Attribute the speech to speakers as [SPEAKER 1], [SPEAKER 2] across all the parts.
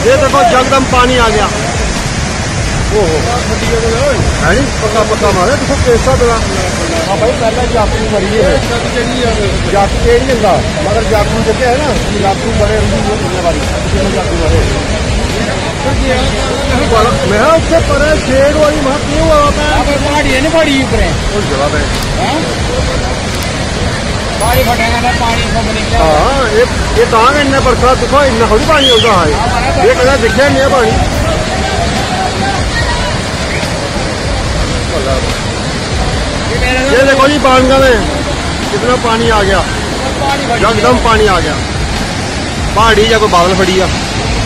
[SPEAKER 1] ये देखो जगदम पानी आ गया। ओहो है नी पक्का पक्का मारे देखो कैसा दरा। हाँ भाई पहले जाकू मरी है जाकू नहीं मिलता मगर जाकू जगह है ना जाकू बड़े जाकू मरे मैं उससे परे शेर वाली वहां क्यों हुआ
[SPEAKER 2] पहाड़ी है ना पहाड़ी ऊपर
[SPEAKER 1] जवाब है।
[SPEAKER 2] पानी फटेगा पानी
[SPEAKER 1] हाँ ये तांग इन्ना बरखा दिखो इन्ना थोड़ी पानी होगा है ये कदा दिखे नहीं पानी। ये देखो जी बाणगढ़ में कितना पानी आ गया एकदम पानी आ गया पहाड़ी या कोई बादल फड़ी आ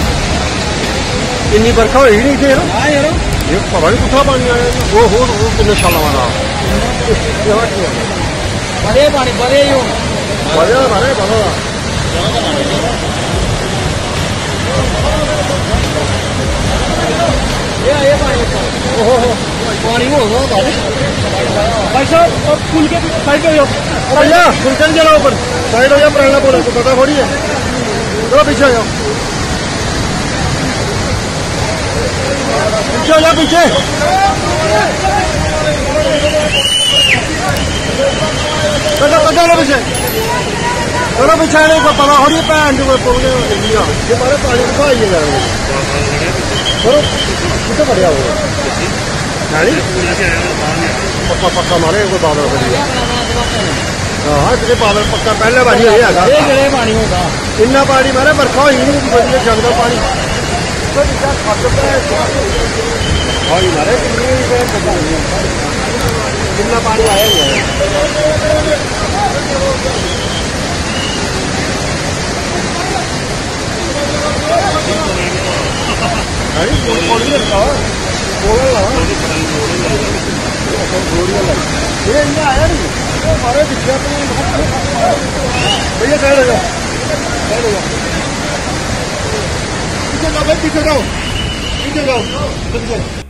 [SPEAKER 1] इन्नी बरखा हुई नहीं थे ये पता नहीं कुछ पानी आया वो किन्ने साल वाला
[SPEAKER 2] बड़े पानी बड़े
[SPEAKER 1] बढ़िया मारे बढ़ो
[SPEAKER 2] पानी होगा भाई साहब पुल के साइड पे हो
[SPEAKER 1] भैया पुल चल चलो ऊपर साइड हो जाओ पुराना पुल है पता थोड़ी है चलो पीछे हो जाओ पीछे हो जाओ पीछे चलो पीछे चलो पीछे आने को पता थोड़ी भैन जो पुल ये मारे पानी दिखा आइए चलो कितने बढ़िया हो पक्का पक्का मारे कोई बादल हाँ इतने बादल पक्का पहले पानी
[SPEAKER 2] पानी होगा
[SPEAKER 1] इन्ना पानी मारे बरखा ही नहीं बढ़िया जगदा पानी मारे कितना पानी आया ही आया नहीं हमारे दिखा भैया कह रहे पीछे जाओ भाई पीछे जाओ